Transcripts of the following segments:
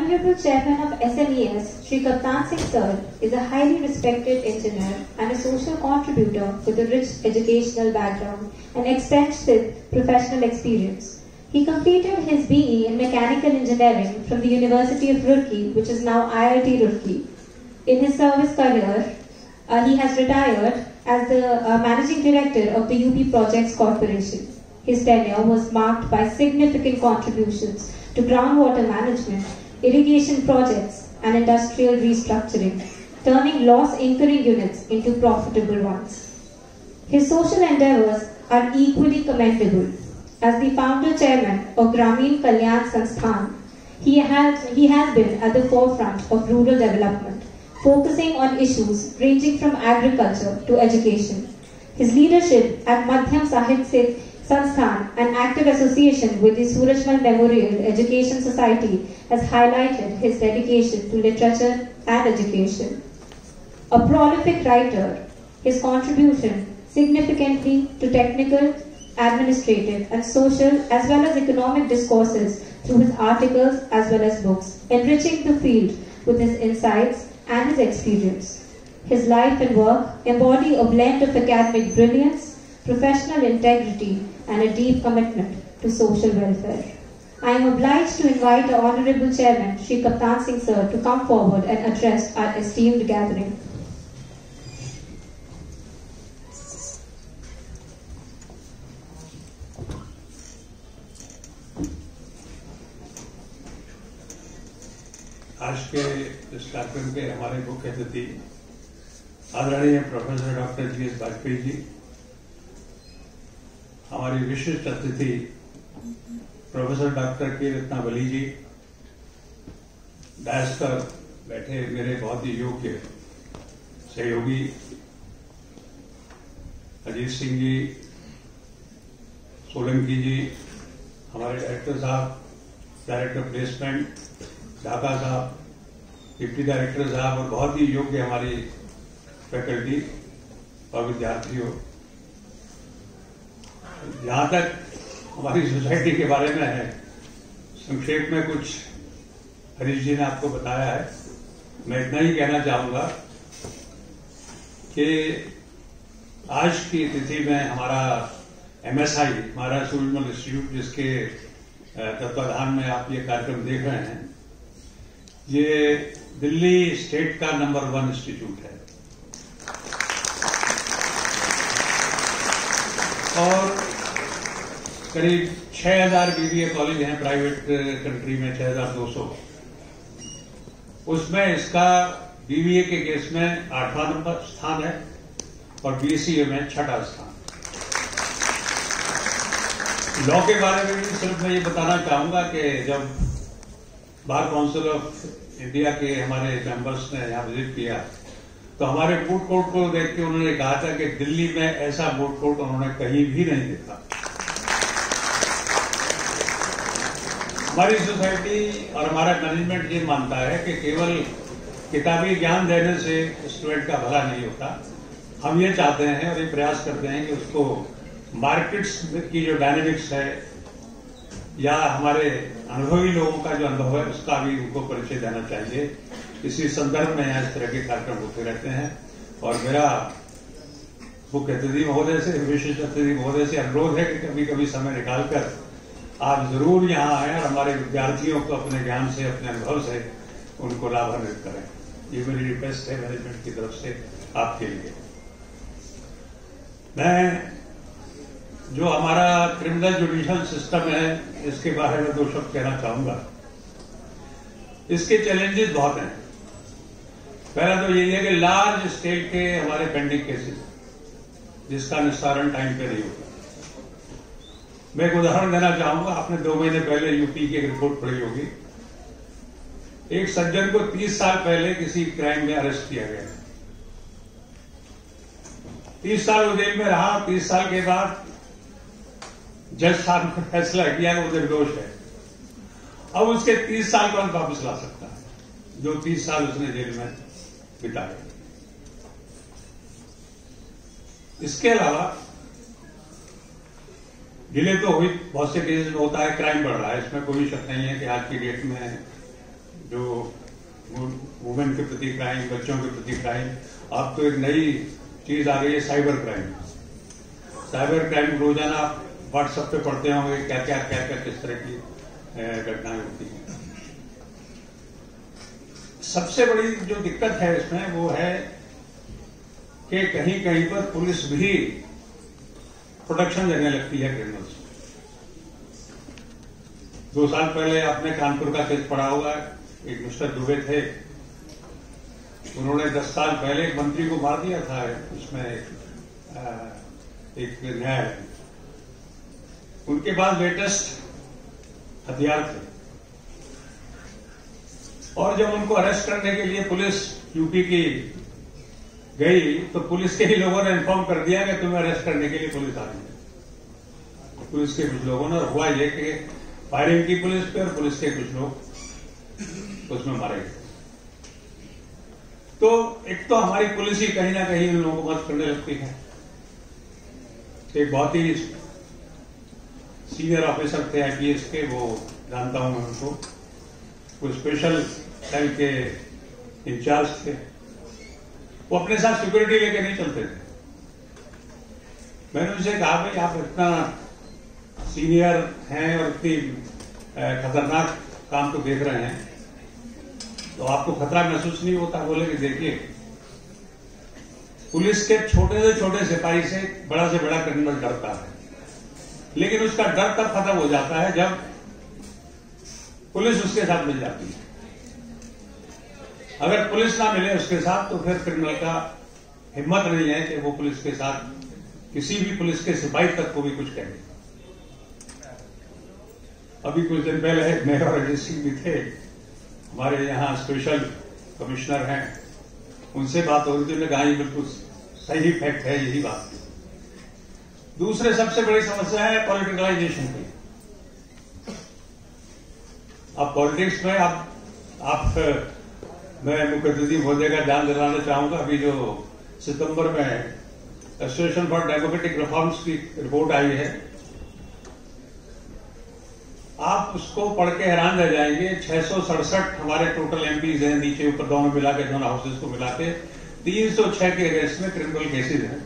Honorable Chairman of SMES, Shri Kaptan Singh Sir, is a highly respected engineer and a social contributor with a rich educational background and extensive professional experience. He completed his BE in Mechanical Engineering from the University of Roorkee, which is now IIT Roorkee. In his service career, he has retired as the Managing Director of the UP Projects Corporation. His tenure was marked by significant contributions to groundwater management, irrigation projects, and industrial restructuring, turning loss-incurring units into profitable ones. His social endeavors are equally commendable. As the founder-chairman of Grameen Kalyan Sansthan, he has been at the forefront of rural development, focusing on issues ranging from agriculture to education. His leadership at Madhyam Sahitya Sansthan, an active association with the Surajmal Memorial Education Society, has highlighted his dedication to literature and education. A prolific writer, his contribution significantly to technical, administrative, and social as well as economic discourses through his articles as well as books, enriching the field with his insights and his experience. His life and work embody a blend of academic brilliance, professional integrity, and a deep commitment to social welfare. I am obliged to invite our Honorable Chairman, Shri Kaptan Singh Sir, to come forward and address our esteemed gathering. आज के इस कार्यक्रम के हमारे मुख्य अतिथि आदरणीय professor doctor GS Vajpayee ji, हमारी विशिष्ट अतिथि प्रोफेसर डॉक्टर के रत्नावली जी, डायस पर बैठे मेरे बहुत ही योग्य सहयोगी अजीत सिंह जी, सोलंकी जी, हमारे डायरेक्टर साहब, डायरेक्टर प्लेसमेंट ढाका साहब, डिप्टी डायरेक्टर साहब और बहुत ही योग्य हमारी फैकल्टी और विद्यार्थियों। जहां तक हमारी सोसाइटी के बारे में है, संक्षेप में कुछ हरीश जी ने आपको बताया है। मैं इतना ही कहना चाहूंगा कि आज की तिथि में हमारा MSI, महाराज सूरजमल इंस्टीट्यूट, जिसके तत्वाधान में आप ये कार्यक्रम देख रहे हैं, ये दिल्ली स्टेट का नंबर 1 इंस्टीट्यूट है और करीब 6000 BBA कॉलेज हैं प्राइवेट कंट्री में, 6200। उसमें इसका BBA के केस में 8वां नंबर स्थान है और BCA में 6ठा स्थान। लॉ के बारे में भी सिर्फ मैं ये बताना चाहूंगा कि जब बार काउंसिल ऑफ इंडिया के हमारे मेंबर्स ने यहाँ विजिट किया तो हमारे फूड कोर्ट को देख के उन्होंने कहा था कि दिल्ली में ऐसा फूड कोर्ट उन्होंने कहीं भी नहीं देखा। हमारी सोसाइटी और हमारा मैनेजमेंट ये मानता है कि केवल किताबी ज्ञान देने से स्टूडेंट का भला नहीं होता। हम ये चाहते हैं और ये प्रयास करते हैं कि उसको मार्केट्स की जो डायनेमिक्स है या हमारे अनुभवी लोगों का जो अनुभव है उसका भी उनको परिचय देना चाहिए। इसी संदर्भ में यहाँ इस तरह के कार्यक्रम होते रहते हैं और मेरा मुख्य अतिथि महोदय से, विशिष्ट अतिथि महोदय से अनुरोध है कि कभी कभी समय निकालकर आप जरूर यहाँ आए और हमारे विद्यार्थियों को अपने ज्ञान से, अपने अनुभव से उनको लाभान्वित करें। ये मेरी रिक्वेस्ट है मैनेजमेंट की तरफ से आपके लिए। मैं जो हमारा क्रिमिनल जुडिशियल सिस्टम है इसके बारे में 2 शब्द कहना चाहूंगा। इसके चैलेंजेस बहुत हैं। पहला तो यही है कि लार्ज स्केल के हमारे पेंडिंग केसेस जिसका निस्तारण टाइम पे नहीं होता। मैं एक उदाहरण देना चाहूंगा। आपने 2 महीने पहले यूपी की एक रिपोर्ट पढ़ी होगी। एक सज्जन को 30 साल पहले किसी क्राइम में अरेस्ट किया गया। 30 साल वो जेल में रहा। 30 साल के बाद जज साहब ने फैसला किया कि वो निर्दोष है। अब उसके 30 साल कौन वापस ला सकता है जो 30 साल उसने जेल में बिताए। इसके अलावा डिले तो हुई, बहुत से केसेस में होता है, क्राइम बढ़ रहा है, इसमें कोई शक नहीं है कि आज की डेट में जो वुमेन के प्रति क्राइम, बच्चों के प्रति क्राइम, अब तो एक नई चीज आ गई है साइबर क्राइम। साइबर क्राइम रोजाना आप व्हाट्सएप पे पढ़ते होंगे क्या क्या किस तरह की घटनाएं होती हैं। सबसे बड़ी जो दिक्कत है इसमें वो है कि कहीं कहीं पर पुलिस भी प्रोटेक्शन देने लगती है क्रिमिनल्स। 2 साल पहले आपने कानपुर का केस पढ़ा होगा, एक मिस्टर दुबे थे, उन्होंने 10 साल पहले एक मंत्री को मार दिया था। उसमें एक न्याय, उनके पास लेटेस्ट हथियार थे और जब उनको अरेस्ट करने के लिए पुलिस यूपी की गई तो पुलिस के ही लोगों ने इन्फॉर्म कर दिया कि तुम्हें अरेस्ट करने के लिए पुलिस आ रही है। पुलिस के कुछ लोगों ने, हुआ ये कि फायरिंग की पुलिस पे और पुलिस के कुछ लोग उसमें मारे गए। तो एक तो हमारी पुलिस ही कहीं ना कहीं उन लोगों को मदद करने लगती है। एक बहुत ही सीनियर ऑफिसर थे आईपीएस के, वो जानता हूं मैं उनको, वो स्पेशल सेल के इंचार्ज थे। वो अपने साथ सिक्योरिटी लेके नहीं चलते थे। मैंने उनसे कहा भाई आप इतना सीनियर हैं और इतनी खतरनाक काम तो देख रहे हैं तो आपको खतरा महसूस नहीं होता? बोले कि देखिए, पुलिस के छोटे से छोटे सिपाही से बड़ा क्रिमिनल डरता है, लेकिन उसका डर तब खत्म हो जाता है जब पुलिस उसके साथ मिल जाती है। अगर पुलिस ना मिले उसके साथ तो फिर क्रिमिनल का हिम्मत नहीं है कि वो पुलिस के साथ किसी भी पुलिस के सिपाही तक को भी कुछ कहे। अभी कुछ दिन पहले मैं और अजय सिंह भी थे, हमारे यहाँ स्पेशल कमिश्नर हैं, उनसे बात हो रही थी, उन्होंने कहा ये बिल्कुल सही फैक्ट है, यही बात है। दूसरे सबसे बड़ी समस्या है पॉलिटिकलाइजेशन की। अब पॉलिटिक्स में आप मैं मुख्य अतिथि महोदय का ध्यान दिलाना चाहूंगा, अभी जो सितंबर में एसोसिएशन फॉर डेमोक्रेटिक रिफॉर्म्स की रिपोर्ट आई है, आप उसको पढ़ के हैरान रह जाएंगे। 667 हमारे टोटल एमपीज हैं, नीचे ऊपर दोनों मिला के, दोनों हाउसेज को मिला के 306 के अगेंस्ट में क्रिमिनल केसेज हैं।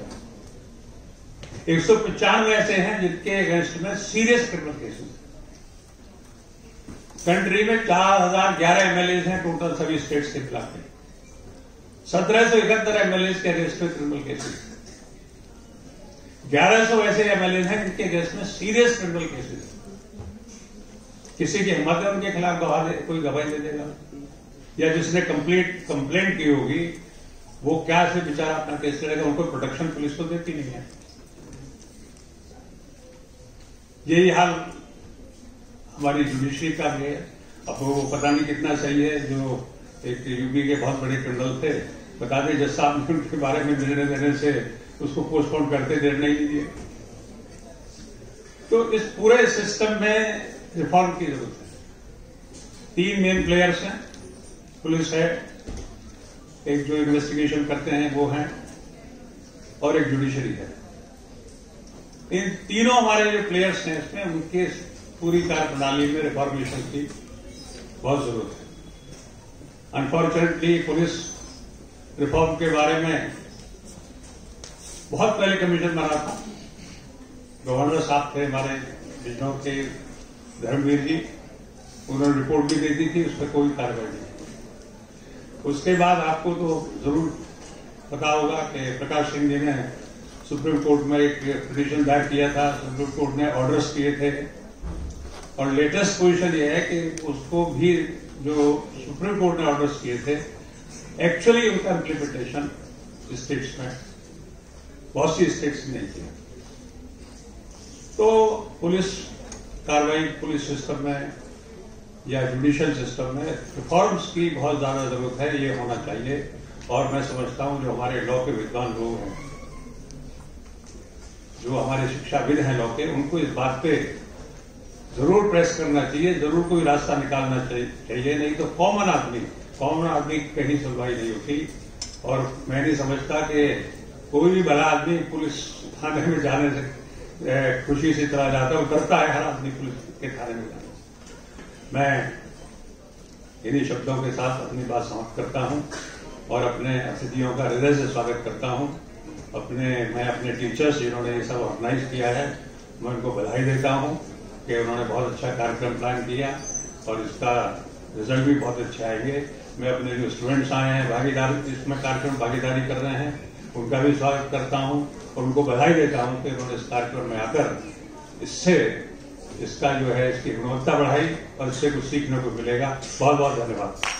195 ऐसे हैं जिनके अगेंस्ट में सीरियस क्रिमिनल केसेज हैं। कंट्री में 4011 एमएलए हैं टोटल सभी स्टेट्स के मिला के। 1771 एमएलए के अगेंस्ट में क्रिमिनल केसेज, 1100 ऐसे एमएलए हैं जिनके अगेंस्ट में सीरियस क्रिमिनल केसेज। किसी की हिम्मत है उनके खिलाफ कोई गवाही दे देगा? या जिसने कंप्लेंट की होगी वो क्या से बेचारा अपना केस लड़ेगा? उनको प्रोटेक्शन पुलिस को देती नहीं है। यही हाल हमारी जुडिशरी का भी है। अब वो पता नहीं कितना सही है, जो एक यूपी के बहुत बड़े क्रिमिनल थे, बता दें जज साहब ने उनके बारे में निर्णय देने से उसको पोस्टपोन करते निर्णय नहीं दिए। तो इस पूरे सिस्टम में रिफॉर्म की जरूरत है। 3 मेन प्लेयर्स हैं, पुलिस है, एक जो इन्वेस्टिगेशन करते हैं वो हैं, और एक जुडिशरी है। इन तीनों हमारे जो प्लेयर्स हैं इसमें उनके पूरी कार्यप्रणाली में रिफॉर्मेशन की बहुत जरूरत है। अनफॉर्चुनेटली पुलिस रिफॉर्म के बारे में बहुत पहले कमीशन बना था, गवर्नर साहब थे हमारे बिजनौर के धर्मवीर जी, उन्होंने रिपोर्ट भी दे दी थी, उस पर कोई कार्रवाई नहीं। उसके बाद आपको तो जरूर पता होगा कि प्रकाश सिंह जी ने सुप्रीम कोर्ट में एक पिटीशन दायर किया था, सुप्रीम कोर्ट ने ऑर्डर्स किए थे, और लेटेस्ट पोजीशन ये है कि उसको भी जो सुप्रीम कोर्ट ने ऑर्डर्स किए थे एक्चुअली उनका इम्प्लीमेंटेशन स्टेट्स में बहुत सी स्टेट्स में नहीं किया। तो पुलिस कार्रवाई, पुलिस सिस्टम में या जुडिशियल सिस्टम में रिफॉर्म्स की बहुत ज्यादा जरूरत है, ये होना चाहिए। और मैं समझता हूं जो हमारे लॉ के विद्वान लोग हैं, जो हमारे शिक्षाविद हैं लॉ के, उनको इस बात पे जरूर प्रेस करना चाहिए, जरूर कोई रास्ता निकालना चाहिए। नहीं तो कॉमन आदमी कहीं सुनवाई नहीं होती। और मैं नहीं समझता कि कोई भी भला आदमी पुलिस थाने में जाने से खुशी से चला जाता है, वो डरता है हर आदमी पुलिस के थाने में जाने से। मैं इन्हीं शब्दों के साथ अपनी बात समाप्त करता हूं और अपने अतिथियों का हृदय से स्वागत करता हूं। मैं अपने टीचर्स जिन्होंने ये सब ऑर्गेनाइज किया है, मैं उनको बधाई देता हूं कि उन्होंने बहुत अच्छा कार्यक्रम प्लान किया और इसका रिजल्ट भी बहुत अच्छा है। ये मैं अपने जो स्टूडेंट्स आए हैं भागीदारी इसमें कार्यक्रम भागीदारी कर रहे हैं, उनका भी स्वागत करता हूं और उनको बधाई देता हूं कि उन्होंने इस कार्यक्रम में आकर इसका जो है इसकी गुणवत्ता बढ़ाई और इससे कुछ सीखने को मिलेगा। बहुत बहुत धन्यवाद।